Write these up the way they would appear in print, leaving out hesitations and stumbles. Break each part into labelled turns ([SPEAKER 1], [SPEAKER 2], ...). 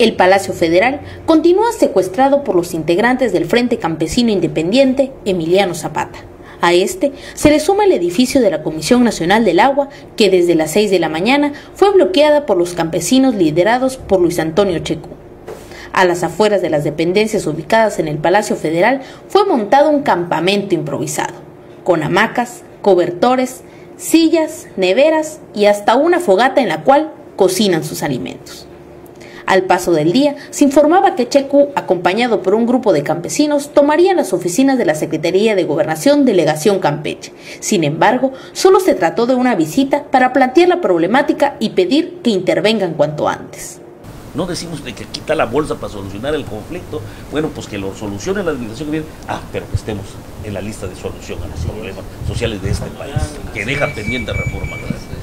[SPEAKER 1] El Palacio Federal continúa secuestrado por los integrantes del Frente Campesino Independiente Emiliano Zapata. A este se le suma el edificio de la Comisión Nacional del Agua, que desde las 6 de la mañana fue bloqueada por los campesinos liderados por Luis Antonio Checú. A las afueras de las dependencias ubicadas en el Palacio Federal fue montado un campamento improvisado, con hamacas, cobertores, sillas, neveras y hasta una fogata en la cual cocinan sus alimentos. Al paso del día, se informaba que Checú, acompañado por un grupo de campesinos, tomaría las oficinas de la Secretaría de Gobernación Delegación Campeche. Sin embargo, solo se trató de una visita para plantear la problemática y pedir que intervengan cuanto antes.
[SPEAKER 2] No decimos de que quita la bolsa para solucionar el conflicto, bueno, pues que lo solucione la administración que viene, pero que estemos en la lista de solución a los problemas sociales de este país, que deja pendiente reforma.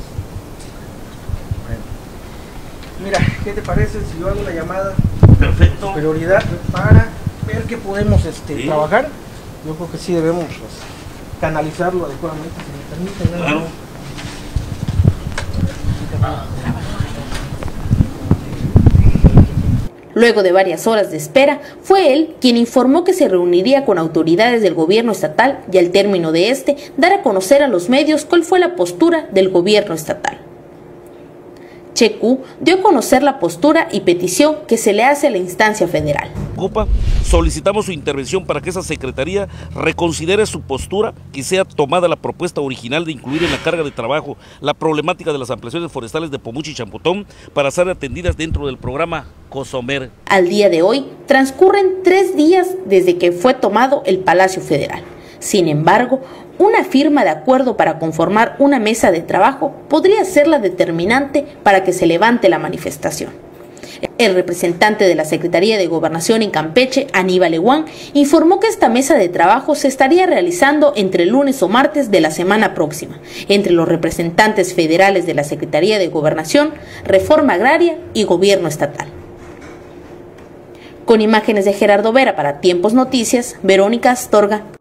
[SPEAKER 3] Mira, ¿qué te parece si yo hago una llamada?
[SPEAKER 2] Perfecto.
[SPEAKER 3] Prioridad para ver qué podemos trabajar. Yo creo que sí debemos canalizarlo adecuadamente, si me permiten.
[SPEAKER 2] Claro.
[SPEAKER 1] Luego de varias horas de espera, fue él quien informó que se reuniría con autoridades del gobierno estatal y al término de dar a conocer a los medios cuál fue la postura del gobierno estatal. Checú dio a conocer la postura y petición que se le hace a la instancia federal.
[SPEAKER 2] Solicitamos su intervención para que esa secretaría reconsidere su postura y sea tomada la propuesta original de incluir en la carga de trabajo la problemática de las ampliaciones forestales de Pomuchi y Champotón para ser atendidas dentro del programa COSOMER.
[SPEAKER 1] Al día de hoy, transcurren 3 días desde que fue tomado el Palacio Federal. Sin embargo, una firma de acuerdo para conformar una mesa de trabajo podría ser la determinante para que se levante la manifestación. El representante de la Secretaría de Gobernación en Campeche, Aníbal Eguán, informó que esta mesa de trabajo se estaría realizando entre lunes o martes de la semana próxima, entre los representantes federales de la Secretaría de Gobernación, Reforma Agraria y Gobierno Estatal. Con imágenes de Gerardo Vera para Tiempos Noticias, Verónica Astorga.